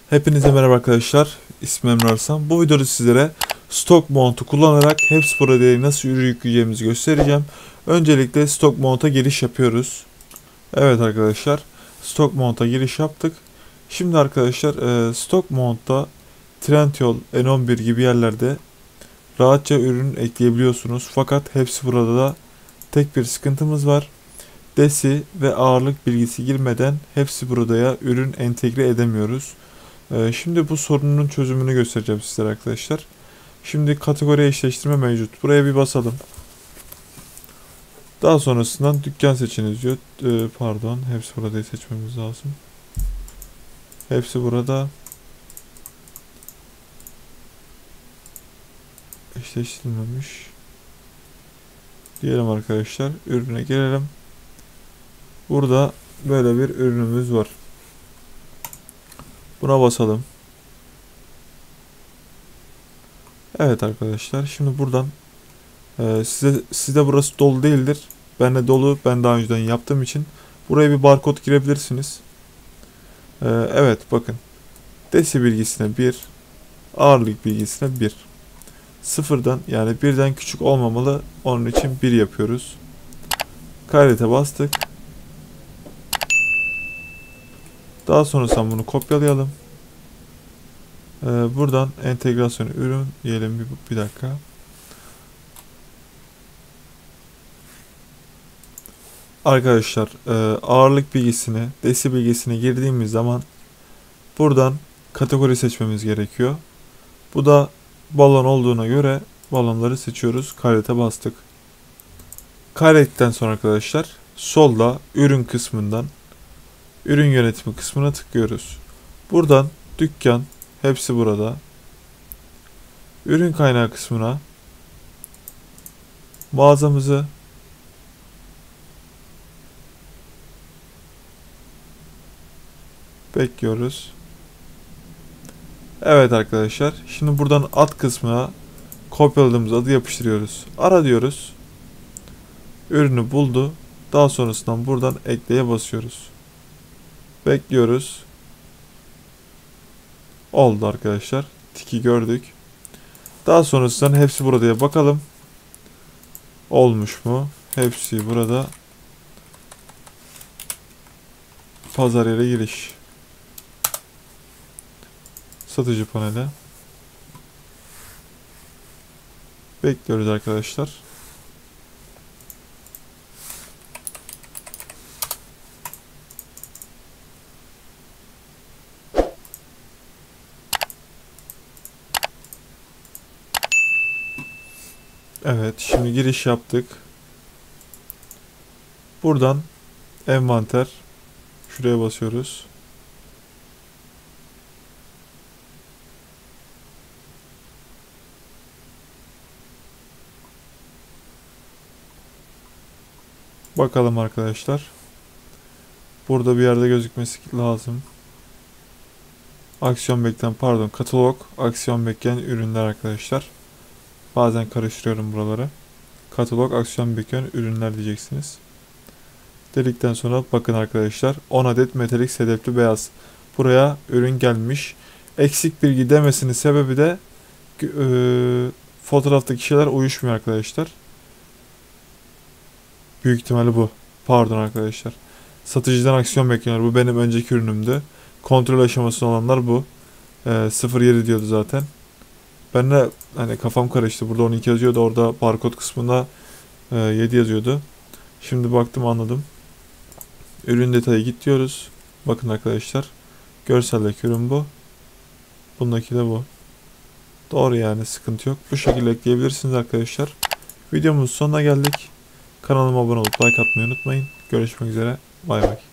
Hepinize merhaba arkadaşlar. İsmim Emre Arslan. Bu videoda sizlere Stock Mount'u kullanarak HepsiPro'ya nasıl ürün yükleyeceğimizi göstereceğim. Öncelikle Stock Mount'a giriş yapıyoruz. Evet arkadaşlar, Stock Mount'a giriş yaptık. Şimdi arkadaşlar Stock Mount'ta Trendyol, N11 gibi yerlerde rahatça ürün ekleyebiliyorsunuz. Fakat HepsiPro'da da tek bir sıkıntımız var. DESI ve ağırlık bilgisi girmeden HepsiPro'ya ürün entegre edemiyoruz. Şimdi bu sorunun çözümünü göstereceğim sizlere arkadaşlar. Şimdi kategori eşleştirme mevcut. Buraya bir basalım. Daha sonrasından dükkan seçiniz diyor. Pardon, HepsiPro'yu seçmemiz lazım. Hepsi burada. Eşleştirilmemiş. Diyelim arkadaşlar. Ürüne gelelim. Burada böyle bir ürünümüz var. Buna basalım. Evet arkadaşlar, şimdi buradan sizde burası dolu değildir. Ben de dolu, ben daha önceden yaptığım için buraya bir barkod girebilirsiniz. Evet bakın, desi bilgisine 1, ağırlık bilgisine 1. Sıfırdan, yani birden küçük olmamalı, onun için 1 yapıyoruz. Kaydete bastık. Daha sonrasında bunu kopyalayalım. Buradan entegrasyon ürün diyelim, bir dakika. Arkadaşlar ağırlık bilgisini, desi bilgisini girdiğimiz zaman buradan kategori seçmemiz gerekiyor. Bu da balon olduğuna göre balonları seçiyoruz. Kaydete bastık. Kaydettikten sonra arkadaşlar solda ürün kısmından ürün yönetimi kısmına tıklıyoruz. Buradan dükkan, hepsi burada. Ürün kaynağı kısmına mağazamızı, bekliyoruz. Evet arkadaşlar, şimdi buradan ad kısmına kopyaladığımız adı yapıştırıyoruz. Ara diyoruz. Ürünü buldu. Daha sonrasından buradan ekleye basıyoruz. Bekliyoruz. Oldu arkadaşlar. Tiki gördük. Daha sonrasından hepsi burada'ya bakalım. Olmuş mu? Hepsi burada. Pazar yere giriş. Satıcı paneli. Bekliyoruz arkadaşlar. Evet, şimdi giriş yaptık. Buradan envanter, şuraya basıyoruz. Bakalım arkadaşlar. Burada bir yerde gözükmesi lazım. Aksiyon bekleyen, pardon, katalog, aksiyon bekleyen ürünler arkadaşlar. Bazen karıştırıyorum buraları. Katalog, aksiyon bekleyen ürünler diyeceksiniz. Dedikten sonra bakın arkadaşlar, 10 adet metalik sedefli beyaz. Buraya ürün gelmiş. Eksik bilgi demesinin sebebi de fotoğraftaki şeyler uyuşmuyor arkadaşlar. Büyük ihtimalle bu. Pardon arkadaşlar. Satıcıdan aksiyon bekliyor. Bu benim önceki ürünümdü. Kontrol aşamasında olanlar bu. 07 diyordu zaten. Ben de hani kafam karıştı. Burada 12 yazıyordu. Orada barkod kısmında 7 yazıyordu. Şimdi baktım, anladım. Ürün detayı git diyoruz. Bakın arkadaşlar. Görseldeki ürün bu. Bundaki de bu. Doğru, yani sıkıntı yok. Bu şekilde ekleyebilirsiniz arkadaşlar. Videomuzun sonuna geldik. Kanalıma abone olup like atmayı unutmayın. Görüşmek üzere. Bay bay.